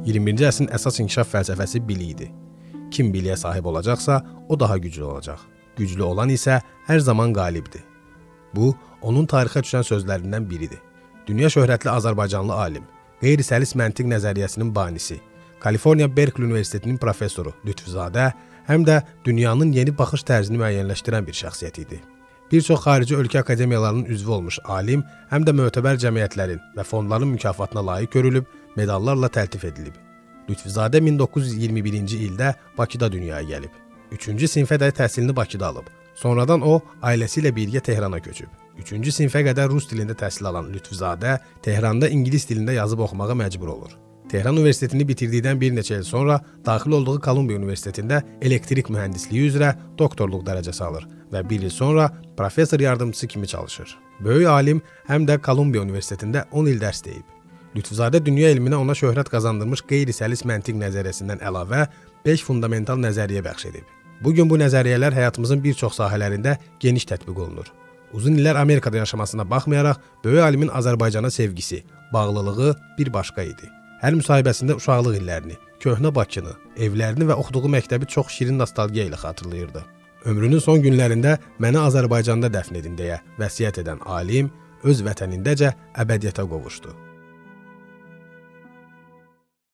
21-ci əsrin əsas inkişaf fəlsəfəsi bilikdir. Kim biliyə sahib olacaqsa, o daha güclü olacaq. Güclü olan isə hər zaman qalibdir. Bu, onun tarixə düşən sözlərindən biridir. Dünya şöhrətli Azərbaycanlı alim, qeyri-səlis məntiq nəzəriyyəsinin banisi, Kaliforniya Berkeley Universitetinin professoru Lütfüzadə həm də dünyanın yeni baxış tərzini müəyyənləşdirən bir şəxsiyyət idi. Bir çox xarici ölkə akademiyalarının üzvü olmuş alim, həm də mötəbər cəmiyyətlərin və fondların mükafatına layiq görülüb, medallarla təltif edilib. Lütfüzadə 1921-ci ildə Bakıda dünyaya gəlib. 3-cü sinfədək təhsilini Bakıda alıb. Sonradan o, ailəsi ilə birgə Tehrana köçüb. 3-cü sinfə qədər rus dilində təhsil alan Lütfüzadə Tehranda ingilis dilində yazıb oxumağa məcbur olur. Tehran Universitetini bitirdikdən bir neçə il sonra daxil olduğu Kolumbiya Universitetində elektrik mühəndisliyi üzrə doktorluq dərəcəsi alır və bir il sonra professor yardımçısı kimi çalışır. Böyük alim həm də Kolumbiya Universitetində 10 il dərs deyib. Lütfüzadə dünya elminə ona şöhrət qazandırmış qeyri-səlis məntiq nəzəriyyəsindən əlavə 5 fundamental nəzəriyyə bəxş edib. Bugün bu nəzəriyyələr həyatımızın bir çox sahələrində geniş tətbiq olunur. Uzun illər Amerikada yaşamasına baxmayaraq, böyük alimin Azərbaycana sevgisi, bağlılığı bir başqa idi. Hər müsahibəsində uşaqlıq illərini, köhnə Bakını, evlərini və oxuduğu məktəbi çox şirin nostalgiya ilə xatırlayırdı. Ömrünün son günlərində məni Azərbaycanda dəfn edin deyə vəsiyyət edən alim öz vətənindəcə əbədiyyətə qovuşdu.